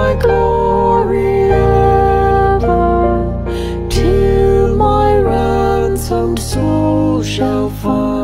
my glory ever, till my ransomed soul shall find.